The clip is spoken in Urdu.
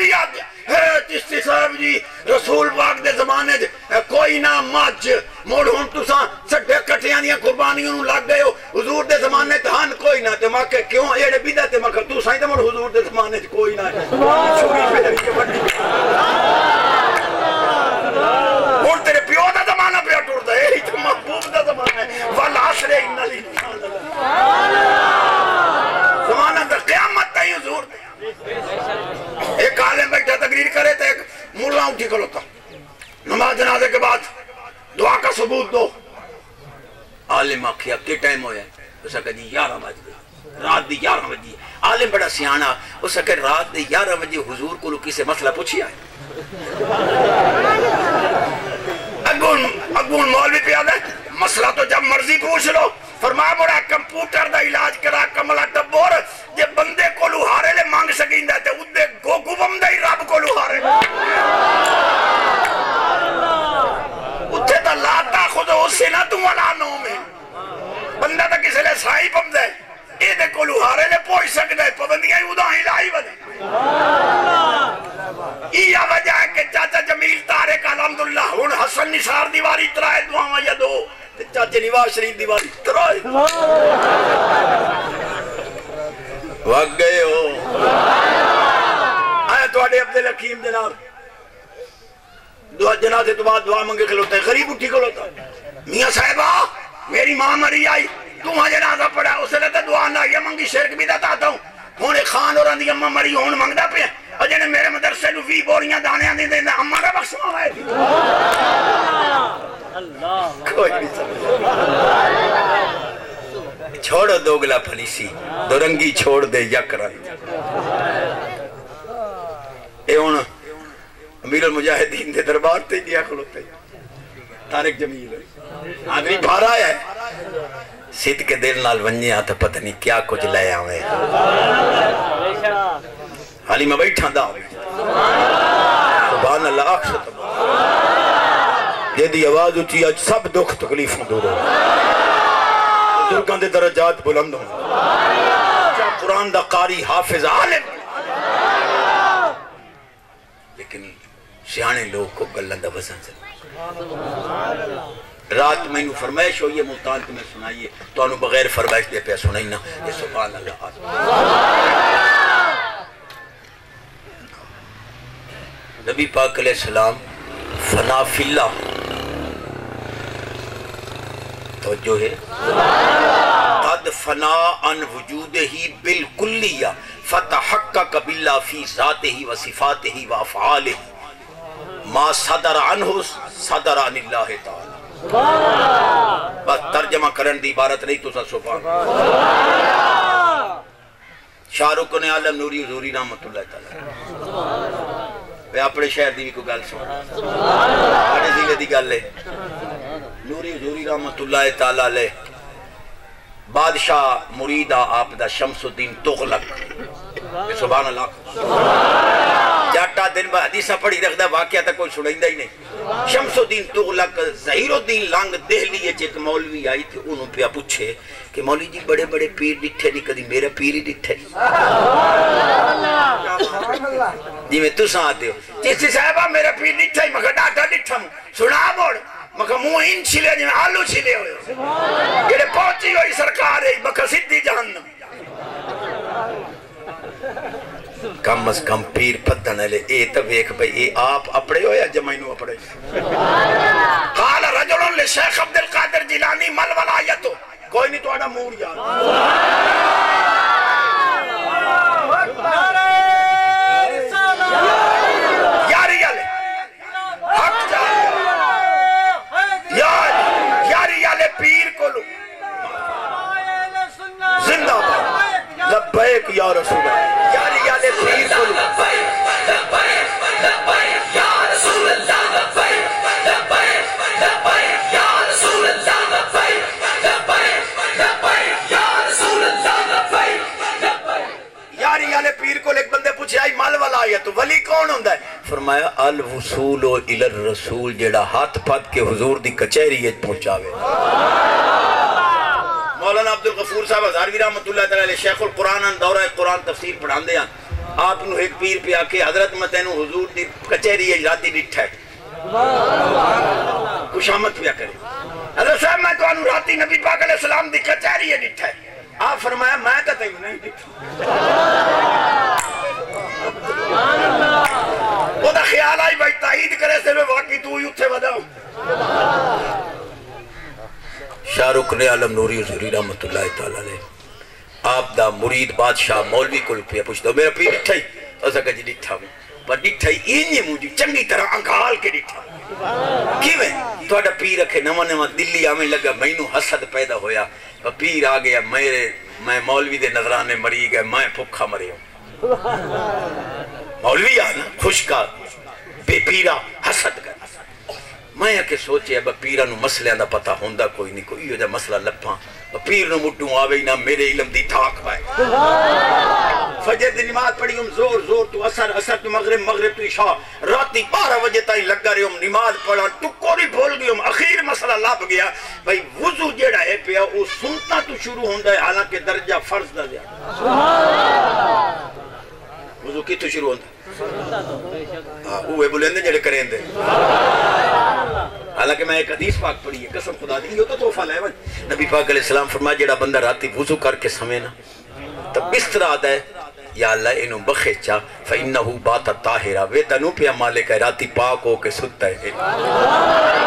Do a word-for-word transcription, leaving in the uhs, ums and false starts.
بھی آ گیا ہے چشتی صاحب جی رسول پاک دے زمانے دے کوئی نہ مجھ موڑ ہون تساں سٹے کٹیاں دیاں قربانیوں لگ گئے ہو حضور دے زمانے تہان کوئی نہ تے ماں کہ کیوں ایڑے بیدہ تے ماں کہ تو سائیں تے موڑ حضور دے زمانے تے کوئی نہ ہے چھوڑی پھیری کے بڑی موڑ تیرے پیو دا زمانہ پہ اٹھوڑ دا ہے تو محبوب دا زمانہ ہے والعصر ان الانسان زمانہ دا قیامت تھی حضور ایک عالم بیٹھا تقریر کرے تھے ایک مولا اٹھی کھلوتا نماز جنازے کے بعد دعا کا ثبوت دو عالم آکھیا کی ٹائم ہویا اسے کہا جی یارہ بج گئی رات دی یارہ بجی عالم بڑا سیانا اسے کہا رات دی یارہ بجی حضور کو لکی سے مسئلہ پوچھی آئے اگون اگون مولوی پہ آدھے مسئلہ تو جب مرضی پوچھ لو فرمایا بڑا کمپیوٹر دا علاج کرا کملا ٹبور جے بندے کو لوہارے لے مانگ سکیں دے تے ادھے گوگو بم دا ہی رب کو لوہارے اتھے تا لاتا خود اسے نہ تو والا نو میں بندہ تا کسے لے سائی بم دے اے دے کو لوہارے لے پوچھ سکتے ہیں پابندیاں ہی ادھا ہی لائی بنے یہ وجہ ہے کہ چاچا جمیل تارک الحمدللہ ہون حسن نثار دیواری ترائے دعاں یا دو چاچے نواز شریف دیواری ترائے وقت گئے ہو آئے تو آڑے عبدالحکیم جناب دعا جنازے تو بعد دعا منگے کھلوتا ہے غریب اٹھی کھلوتا میاں صاحبہ میری ماں مری آئی تو وہاں جنازہ پڑھا اسے لگتا دعا نہ یہ منگی شرک بھی دیتا آتا ہوں ہونے خان اور اندھی اممہ مری ہون منگدہ پہ اور جنہیں میرے مدرسے نو وی بوریاں دانے آنے دیں ہمارا بخش ماں تھی کوئی نہیں سمجھا چھوڑو دوگلا پھلیسی دورنگی چھوڑ دے یک رنگ اے ہون امیر المجاہدین دے دربار تے گیا کھلوتے تارک جمیل آدمی بھارا ہے سید کے دل نال ونجے آتا پتہ نہیں کیا کچھ لے آوے حالی میں بیٹھا دا سبحان اللہ اکشت یہ دی آواز اچھی آج سب دکھ تکلیفوں دور ہو بزرگاں دے درجات بلند ہوں قرآن دا قاری حافظ عالم لیکن سیانے لوگ کو گلن دا وزن سے رات میں انہوں فرمائش ہو یہ ملتان تمہیں سنائیے تو انہوں بغیر فرمائش دے پہ سنائی نا یہ سبحان اللہ نبی پاک علیہ السلام فنا فی اللہ توجہ ہے قد فنا ان وجود ہی بالکلیہ فتحقق باللہ فی ذات ہی و صفات ہی و افعال ہی ما صدر عنہ صدر عن اللہ تعالی بس ترجمہ کرن دی عبارت نہیں تو سا سبحان شاہ رخ نے عالم نوری حضوری رحمت اللہ تعالی پہ اپنے شہر دی بھی کوئی گل سن اپنے ضلع دی گل ہے نوری حضوری رحمت اللہ تعالی لے بادشاہ مریدہ آپ دا شمس الدین تغلق سبحان اللہ جاٹا دن با حدیثہ پڑھی رکھ دا واقعہ تا کوئی سنائندہ ہی نہیں شمس الدین تغلق ظہیر الدین لانگ دہلی ایک مولوی آئی تھی انہوں پہ پوچھے کہ مولوی جی بڑے بڑے پیر ڈٹھے نہیں کدی میرا پیر ہی ڈٹھے جی میں تو ساتھ دے ہو جیسی صاحبہ میرا پیر ڈٹھے مکہ ڈاٹا ڈٹھا موں سنا بوڑ مکہ موں ان چھلے جی میں آلو چھلے ہوئے یہ پہنچی ہوئی سرکار ہے مکہ صدی جہنم کم از کم پیر پتھنے لے اے تویک بھئی اے آپ اپڑے ہو یا جمعینو اپڑے قال رجلن لے شیخ عبدالقادر جیلانی مل ولایتو کوئی نہیں تو آڑا مور یاد یاری یالے حق جائے یاری یاری یالے پیر کو لو زندہ بھائی لبیک یا رسول اللہ یاری یالے پیر کو لو لبیک لبیک یا رسول اللہ لبیک لبیک لبیک یا رسول اللہ لبیک لبیک لبیک یا رسول اللہ لبیک یاری یالے پیر کو ایک بندے پوچھے آئی مال والا آیا تو ولی کون ہوندہ ہے فرمایا الوصول الى الرسول جڑا ہاتھ پھت کے حضور دی کچہری پہنچاوے مولانا عبدالغفور صاحب ہزاروی رحمت اللہ تعالی شیخ القرآن دورہ قرآن تفسیر پڑھان دے ہیں آپ نو ایک پیر پہ آکے حضرت میں تینوں حضور دی کچہری اجراتی ڈٹھا ہے خوشامت پہ کرے حضرت صاحب میں تو انو راتی نبی پاک علیہ السلام دی کچہری ڈٹھا ہے آپ فرمایا میں تو تینوں نہیں ڈٹھا وہ دا خیال آئی بھائی تائید کرے سے میں واقعی تو ہی اتھے ودا ہوں شاہ رکن عالم نوری حضوری رحمت اللہ تعالیٰ علیہ آپ دا مرید بادشاہ مولوی کل پہ پوچھتا ہوں میرا پیر ڈٹھا ہی اسا کہ جی ڈٹھا ہوں پر ڈٹھا ہی اینی مجھے چنگی طرح انکھال کے ڈٹھا کیویں تو اڈا پیر رکھے نواں نواں دلی آمیں لگا مینوں حسد پیدا ہویا پر پیر آ گیا میرے میں مولوی دے نظرانے مری گئے میں بھوکا مرے ہوں مولوی آنا خوش کا بے پیرا حسد کر میں کہ سوچے اب پیرا نو مسئلے دا پتہ ہوندہ کوئی نہیں کوئی یہ جا مسئلہ لپاں پیر نو مٹوں آوے نہ میرے علم دی تھاک پائے فجر دی نماز پڑھی ہم زور زور تو اثر اثر تو مغرب مغرب تو عشاء راتی بارہ بجے تائیں لگا رہے ہم نماز پڑھا تو کوری بھول گئی ہم اخیر مسئلہ لاب گیا بھائی وضو جیڑا ہے پیا وہ سنتا تو شروع ہوندہ ہے حالانکہ درجہ فرض دا زیادہ وضو کی تو شروع ہوندہ ہے اوہ بلندے جڑے کریں دے حالانکہ میں ایک حدیث پاک پڑھی ہے قسم خدا دی یہ تو توفہ لے نبی پاک علیہ السلام فرمایا جڑا بندہ راتی وضو کر کے سمے نا تب بستر آدھا ہے یا اللہ انہوں بخیچا فَإِنَّهُ بَاتَ طَاهِرًا وے تنو پیا مالک ہے راتی پاک ہو کے ستا ہے